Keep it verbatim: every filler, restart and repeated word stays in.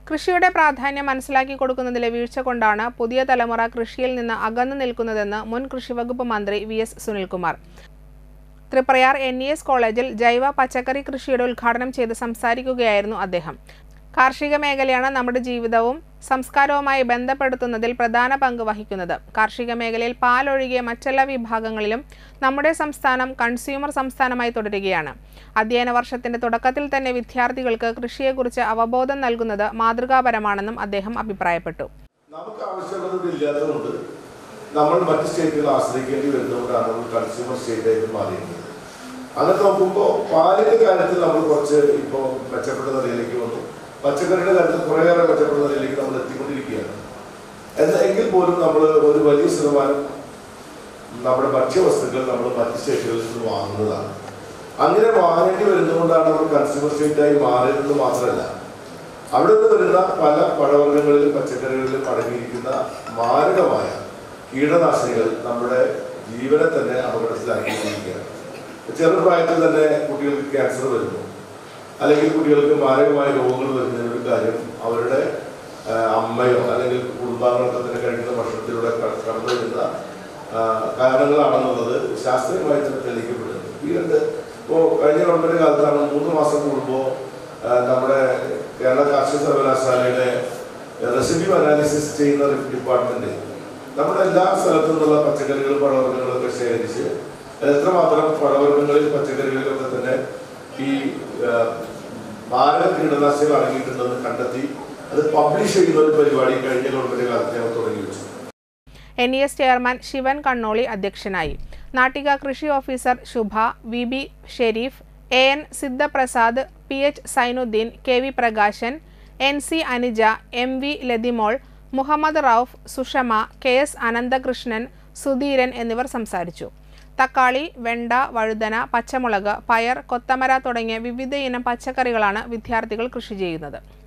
കൃഷിയുടെ പ്രാധാന്യം മനസ്സിലാക്കി കൊടുക്കുന്നതിലെ വീഴ്ച കൊണ്ടാണ് പുതിയ തലമുറ കൃഷിയിൽ നിന്ന് അകന്നു നിൽക്കുന്നതെന്ന് മുൻ കൃഷിവകുപ്പ് മന്ത്രി V S Sunilkumar Triprayar N E S കോളേജിൽ ജൈവ പച്ചക്കറി കൃഷിയുടെ ഉദ്ഘാടനം ചെയ്ത് സംസാരിക്കുകയായിരുന്നു അദ്ദേഹം. കാർഷിക മേഖലയാണ് നമ്മുടെ ജീവിതവും സംസ്കാരവുമായി ബന്ധപ്പെടുത്തുന്നതിൽ പ്രധാന പങ്ക് വഹിക്കുന്നത്. കാർഷിക മേഖലയിൽ പാലൊഴികെ മറ്റെല്ലാ വിഭാഗങ്ങളിലും നമ്മുടെ സംസ്ഥാനം കൺസ്യൂമർ സംസ്ഥാനമായി തുടരുകയാണ്. അധ്യയന വർഷത്തിന്റെ തുടക്കത്തിൽ തന്നെ വിദ്യാർത്ഥികൾക്ക് കൃഷിയെക്കുറിച്ച് അവബോധം നൽകുന്നത് മാതൃകാപരമാണെന്നും അദ്ദേഹം അഭിപ്രായപ്പെട്ടു. നമുക്ക് ആവശ്യമുള്ളതില്ലാത്തതുകൊണ്ട് നമ്മൾ മറ്റ് സ്റ്റേറ്റുകളെ ആശ്രയിക്കേണ്ടി വരുന്നതുകൊണ്ടാണ് കൺസ്യൂമർ സ്റ്റേറ്റായിട്ട് മാറിയത്. അങ്ങനെ നോക്കുമ്പോൾ പാലിന്റെ കാര്യത്തിൽ നമ്മൾ കുറച്ച് ഇപ്പോൾ മെച്ചപ്പെട്ട നിലയിലേക്ക് വന്നു. പച്ചക്കറിയുടെ കാര്യത്തിൽ കുറേയേറെ മെച്ചപ്പെട്ട നിലയിലേക്ക് നമ്മൾ എത്തിക്കൊണ്ടിരിക്കുകയാണ്. എങ്കിൽ പോലും നമ്മൾ ഒരു വലിയ ശതമാനം നമ്മുടെ ഭക്ഷ്യവസ്തുക്കൾ നമ്മൾ മറ്റ് സ്റ്റേറ്റുകളിൽ നിന്ന് വാങ്ങുന്നതാണ്. അങ്ങനെ വാങ്ങേണ്ടി വരുന്നതുകൊണ്ടാണ് നമ്മൾ കൺസ്യൂമർ സ്റ്റേറ്റായി മാറിയതെന്ന് മാത്രമല്ല, അവിടെ നിന്ന് വരുന്ന പല പഴവർഗ്ഗങ്ങളിലും പച്ചക്കറികളിലും അടങ്ങിയിരിക്കുന്ന മാരകമായ കീടനാശിനികൾ നമ്മുടെ ജീവനെ തന്നെ അപകടത്തിലാക്കിയിരിക്കുകയാണ്. ചെറുപ്രായത്തിൽ തന്നെ കുട്ടികൾക്ക് ക്യാൻസർ വരുന്നു, അല്ലെങ്കിൽ കുട്ടികൾക്ക് മാരകമായ രോഗങ്ങൾ വരുന്നതിനൊരു കാര്യം അവരുടെ അമ്മയോ അല്ലെങ്കിൽ കുടുംബാംഗങ്ങളൊക്കെ തന്നെ കഴിക്കുന്ന ഭക്ഷണത്തിലൂടെ കടന്നു വരുന്ന കാരണങ്ങളാണെന്നുള്ളത് ശാസ്ത്രീയമായി തന്നെ തെളിയിക്കപ്പെടുന്നത്. ഈ രണ്ട് ഇപ്പോൾ കഴിഞ്ഞ ഗവൺമെന്റ് കാലത്താണ് മൂന്ന് മാസം കൂടുമ്പോൾ നമ്മുടെ കേരള കാർഷിക സർവകലാശാലയുടെ റെസിഡ്യൂ അനാലിസിസ് ചെയ്യുന്ന ഡിപ്പാർട്ട്മെന്റ് നമ്മുടെ എല്ലാ സ്ഥലത്തു നിന്നുള്ള പച്ചക്കറികളും പഴവർഗ്ഗങ്ങളൊക്കെ ശേഖരിച്ച് എത്രമാത്രം പഴവർഗ്ഗങ്ങളിൽ പച്ചക്കറികളിലൊക്കെ തന്നെ ഈ മാരക കീടനാശിനികൾ അടങ്ങിയിട്ടുണ്ടെന്ന് കണ്ടെത്തി അത് പബ്ലിഷ് ചെയ്യുന്ന ഒരു പരിപാടി കഴിഞ്ഞ ഗവൺമെന്റ് കാലത്ത് ഞങ്ങൾ തുടങ്ങി വെച്ചു. N E S chairman Shivan Kannoli അധ്യക്ഷനായി. നാട്ടിക കൃഷി officer Shubha, V B Sherif, A N Sidhaprasad, P H Sainudheen, K V Prakashan, N C Anija, M V Lathimol, Muhammad Rauf, Sushama, K S Ananthakrishnan, Sudheeran എന്നിവർ സംസാരിച്ചു. തക്കാളി, വെണ്ട, വഴുതന, പച്ചമുളക്, പയർ, കൊത്തമര തുടങ്ങിയ വിവിധ ഇനം പച്ചക്കറികളാണ് വിദ്യാർത്ഥികൾ കൃഷി ചെയ്യുന്നത്.